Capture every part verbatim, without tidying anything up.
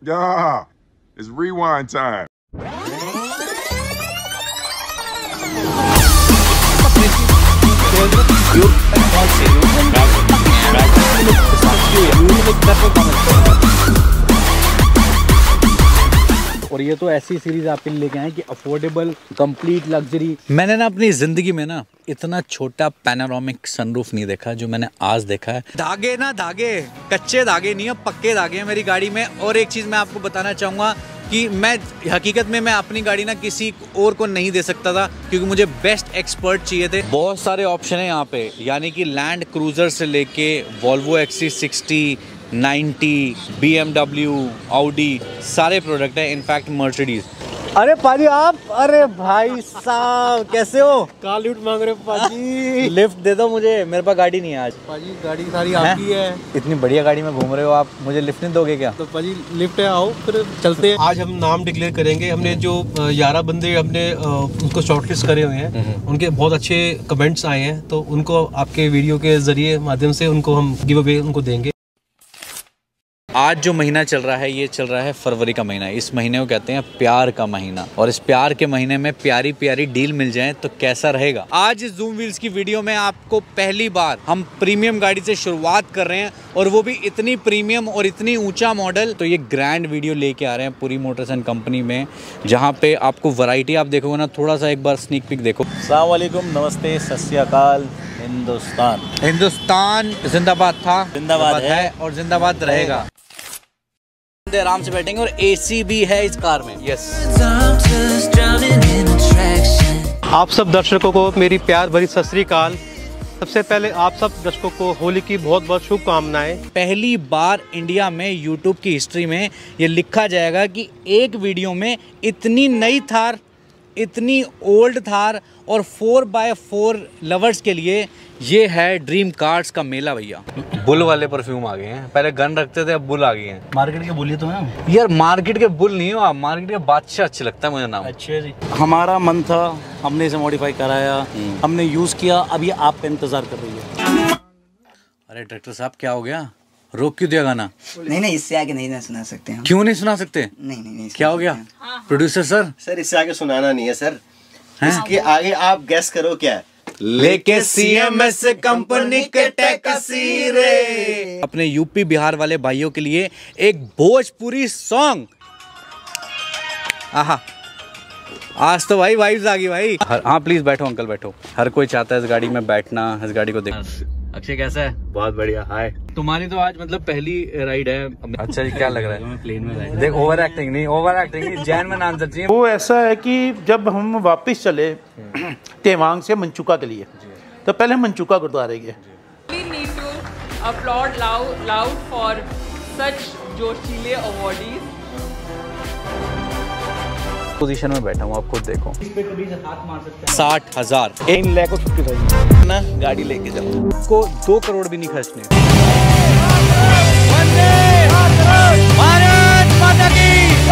Yeah, it's rewind time. और ये तो ऐसी सीरीज आपके लिए लेके आए कि अफोर्डेबल, कंप्लीट लग्जरी। मैंने ना अपनी जिंदगी में ना इतना छोटा पैनोरामिक सनरूफ नहीं देखा जो मैंने आज देखा है। धागे ना धागे, कच्चे धागे नहीं है, पक्के धागे हैं मेरी गाड़ी में। और एक चीज मैं आपको बताना चाहूंगा कि मैं हकीकत में मैं अपनी गाड़ी ना किसी और को नहीं दे सकता था, क्योंकि मुझे बेस्ट एक्सपर्ट चाहिए थे। बहुत सारे ऑप्शन है यहाँ पे, यानी कि लैंड क्रूजर से लेके Volvo X C sixty, ninety, B M W, Audi, सारे प्रोडक्ट है, इनफैक्ट मर्सिडीज। अरे पाजी आप, अरे भाई साहब कैसे हो? कार लिफ्ट मांग रहे हो पाजी? लिफ्ट दे दो मुझे, मेरे पास गाड़ी नहीं है आज। पाजी गाड़ी सारी आपकी है। इतनी बढ़िया गाड़ी में घूम रहे हो आप, मुझे लिफ्ट नहीं दोगे क्या? तो पाजी लिफ्ट है, आओ फिर चलते हैं। आज हम नाम डिक्लेयर करेंगे। हमने जो ग्यारह बंदे हमने उनको शॉर्टलिस्ट करे हुए हैं, उनके बहुत अच्छे कमेंट्स आए हैं, तो उनको आपके वीडियो के जरिए माध्यम से उनको हम गिव अवे उनको देंगे। आज जो महीना चल रहा है ये चल रहा है फरवरी का महीना। इस महीने को कहते हैं प्यार का महीना, और इस प्यार के महीने में प्यारी प्यारी डील मिल जाए तो कैसा रहेगा। आज इस जूम व्हील्स की वीडियो में आपको पहली बार हम प्रीमियम गाड़ी से शुरुआत कर रहे हैं, और वो भी इतनी प्रीमियम और इतनी ऊंचा मॉडल। तो ये ग्रैंड वीडियो लेके आ रहे हैं पूरी मोटर्स एंड कंपनी में, जहाँ पे आपको वैरायटी आप देखोगे ना, थोड़ा सा एक बार स्नीक पिक देखो। अस्सलाम वालेकुम, नमस्ते, सत श्री अकाल। हिंदुस्तान हिंदुस्तान जिंदाबाद था, जिंदाबाद है, है और जिंदाबाद रहेगा। आराम से बैठेंगे, और एसी भी है इस कार में। यस। आप सब दर्शकों को मेरी प्यार भरी सत श्री अकाल। सबसे पहले आप सब दर्शकों को होली की बहुत बहुत शुभकामनाएं। पहली बार इंडिया में यूट्यूब की हिस्ट्री में ये लिखा जाएगा कि एक वीडियो में इतनी नई थार, इतनी ओल्ड थार और फोर बाय फोर लवर्स के लिए ये है ड्रीम कार्स का मेला। भैया बुल वाले परफ्यूम आ गए हैं, पहले गन रखते थे, अब बुल आ गए हैं। मार्केट के बोलिए तो ना यार, मार्केट के बुल नहीं हो आप, मार्केट के बादशाह अच्छे लगता है मुझे नाम। अच्छे जी, हमारा मन था, हमने इसे मॉडिफाई कराया, हमने यूज किया, अब ये आपका इंतजार कर रही है। अरे डायरेक्टर साहब क्या हो गया, रोक क्यों दिया गाना? नहीं नहीं, इससे आगे नहीं ना सुना सकते हम। क्यों नहीं सुना सकते? नहीं नहीं नहीं, क्या हो गया प्रोड्यूसर सर? सर इससे आगे सुनाना नहीं है सर, इसके आगे आप गैस करो क्या है। लेके सीएमएस कंपनी के टैक्सी रे। अपने यूपी बिहार वाले भाइयों के लिए एक भोजपुरी सॉन्ग। आहा, आज तो भाई वाइब्स आ गई भाई। हाँ प्लीज बैठो अंकल, बैठो। हर कोई चाहता है इस गाड़ी में बैठना, इस गाड़ी को देखना। अक्षय कैसा है? बहुत बढ़िया। हाय, तुम्हारी तो आज मतलब पहली राइड है। अच्छा जी, क्या लग रहा है? प्लेन में देख, ओवर एक्टिंग नहीं, ओवर एक्टिंग नहीं, जैन में आंसर चाहिए। वो ऐसा है कि जब हम वापस चले तेवांग से मंचुका के लिए, तो पहले मंचुका गुरुद्वारे गए। We need to applaud loud, loud for such जोशीले अवॉर्डीज। पोजीशन में बैठा हूँ, आप खुद देखो। साठ हजार एक लाख ना गाड़ी लेके जाओ, को दो करोड़ भी नहीं खर्चने। भारत माता की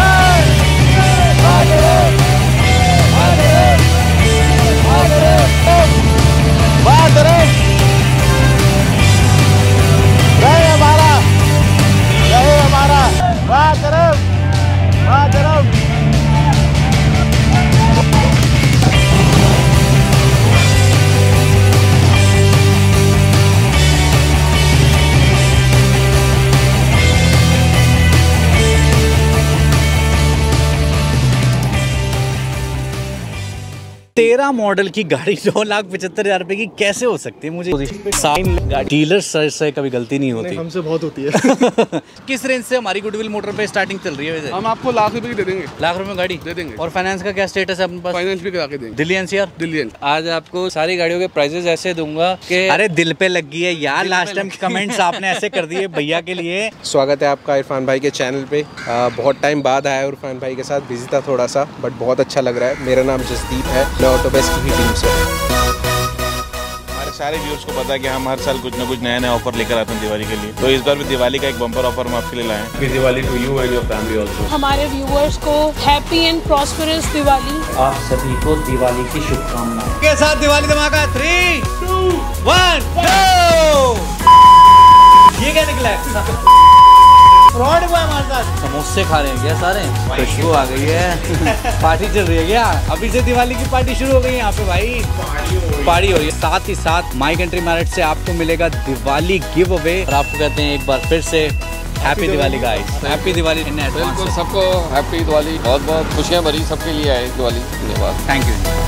तेरह मॉडल की गाड़ी दो लाख पचहत्तर हजार रुपए की कैसे हो सकती है? मुझे डीलर सर से कभी गलती नहीं होती, हमसे बहुत होती है। किस रेंज से हमारी गुडविल मोटर पे स्टार्टिंग चल रही है वैसे? हम आपको लाख रुपए की दे देंगे। लाख रुपए गाड़ी दे देंगे। और फाइनेंस का क्या स्टेटस है अपने पास? फाइनेंस भी करा के देंगे। दिल्ली एनसीआर? दिल्ली। आज आपको सारी गाड़ियों के प्राइसेस ऐसे दूंगा कि अरे दिल पे लग गई है यार। लास्ट टाइम कमेंट्स आपने ऐसे कर दिए भैया के लिए। स्वागत है आपका इरफान भाई के चैनल पे। आ, बहुत टाइम बाद आया इरफान भाई के साथ, बिजी था थोड़ा सा, बट बहुत अच्छा लग रहा है। मेरा नाम जसदीप है, मैं ऑटोबेस्ट की टीम से। हमारे सारे व्यूअर्स को पता है कि हम हर साल कुछ ना कुछ नया नया ऑफर लेकर आते हैं दिवाली के लिए, तो इस बार भी दिवाली का एक बम्पर ऑफर हम आपके लिए लाए हैं। Happy Diwali to you and your family also. हमारे व्यूअर्स को हैप्पी एंड प्रॉस्पेरस दिवाली। आप सभी को दिवाली की शुभकामनाएं के साथ। दिवाली धमाका थ्री टू वन गो। ये क्या निकला है? फ्रॉड हुआ है हमारे साथ। समोसे खा रहे हैं क्या सारे? खुशबू आ गई है। पार्टी चल रही है क्या? अभी से दिवाली की पार्टी शुरू हो गई है यहाँ पे भाई, पार्टी हो रही है। साथ ही साथ माई कंट्री मैरिट से आपको मिलेगा दिवाली गिव अवे, और आपको कहते हैं एक बार फिर से happy Diwali guys, happy Diwali in advance. बिल्कुल, सबको हैप्पी दिवाली, बहुत बहुत खुशियाँ भरी सबके लिए आए दिवाली। धन्यवाद, थैंक यू।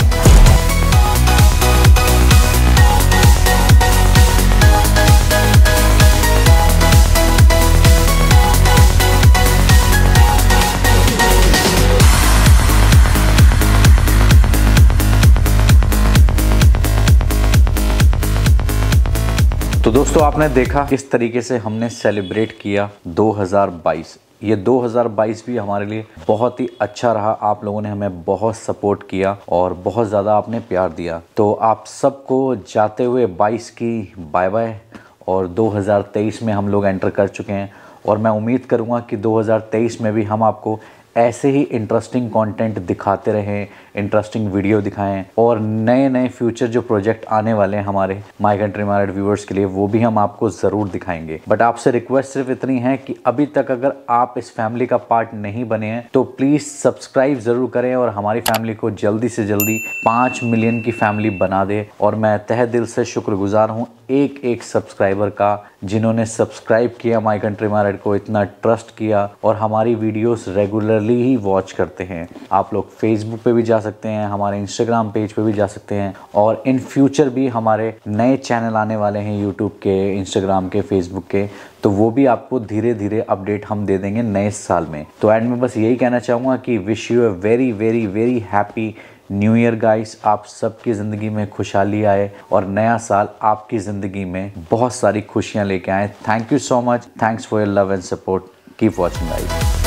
तो दोस्तों आपने देखा किस तरीके से हमने सेलिब्रेट किया दो हज़ार बाईस। ये दो हज़ार बाईस भी हमारे लिए बहुत ही अच्छा रहा। आप लोगों ने हमें बहुत सपोर्ट किया और बहुत ज़्यादा आपने प्यार दिया। तो आप सबको जाते हुए बाईस की बाय बाय, और दो हज़ार तेईस में हम लोग एंटर कर चुके हैं, और मैं उम्मीद करूँगा कि दो हज़ार तेईस में भी हम आपको ऐसे ही इंटरेस्टिंग कंटेंट दिखाते रहें, इंटरेस्टिंग वीडियो दिखाएं, और नए नए फ्यूचर जो प्रोजेक्ट आने वाले हैं हमारे माई कंट्री मैरिड व्यूअर्स के लिए, वो भी हम आपको ज़रूर दिखाएंगे। बट आपसे रिक्वेस्ट सिर्फ इतनी है कि अभी तक अगर आप इस फैमिली का पार्ट नहीं बने हैं तो प्लीज़ सब्सक्राइब ज़रूर करें, और हमारी फैमिली को जल्दी से जल्दी पाँच मिलियन की फैमिली बना दे। और मैं तहे दिल से शुक्रगुजार हूँ एक एक सब्सक्राइबर का, जिन्होंने सब्सक्राइब किया माई कंट्री मैरिड को, इतना ट्रस्ट किया और हमारी वीडियोस रेगुलरली ही वॉच करते हैं। आप लोग फेसबुक पे भी जा सकते हैं, हमारे इंस्टाग्राम पेज पे भी जा सकते हैं, और इन फ्यूचर भी हमारे नए चैनल आने वाले हैं यूट्यूब के, इंस्टाग्राम के, फेसबुक के, तो वो भी आपको धीरे धीरे अपडेट हम दे देंगे नए साल में। तो एंड में बस यही कहना चाहूँगा कि wish you a very very very happy new year guys. आप सबकी ज़िंदगी में खुशहाली आए और नया साल आपकी ज़िंदगी में बहुत सारी खुशियाँ लेके आए। Thank you so much, thanks for your love and support, keep watching guys.